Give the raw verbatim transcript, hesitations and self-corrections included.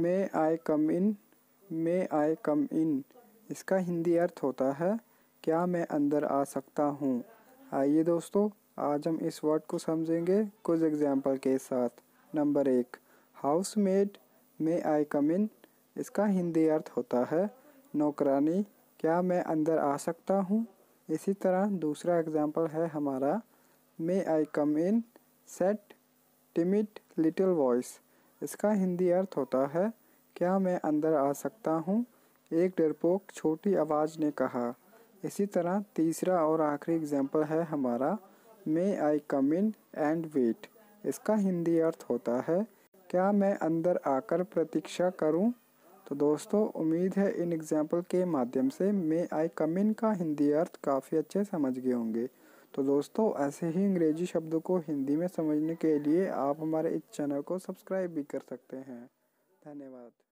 May I come in, may I come इन इसका हिंदी अर्थ होता है क्या मैं अंदर आ सकता हूँ। आइए दोस्तों, आज हम इस वर्ड को समझेंगे कुछ एग्जाम्पल के साथ। नंबर एक, house made may I come इन इसका हिंदी अर्थ होता है नौकरानी, क्या मैं अंदर आ सकता हूँ। इसी तरह दूसरा एग्जाम्पल है हमारा, may I come in said timid little voice इसका हिंदी अर्थ होता है क्या मैं अंदर आ सकता हूँ, एक डरपोक छोटी आवाज़ ने कहा। इसी तरह तीसरा और आखिरी एग्जाम्पल है हमारा, may I come in and wait इसका हिंदी अर्थ होता है क्या मैं अंदर आकर प्रतीक्षा करूं। तो दोस्तों, उम्मीद है इन एग्जाम्पल के माध्यम से मे आई कम इन का हिंदी अर्थ काफ़ी अच्छे समझ गए होंगे। तो दोस्तों, ऐसे ही अंग्रेजी शब्दों को हिंदी में समझने के लिए आप हमारे इस चैनल को सब्सक्राइब भी कर सकते हैं। धन्यवाद।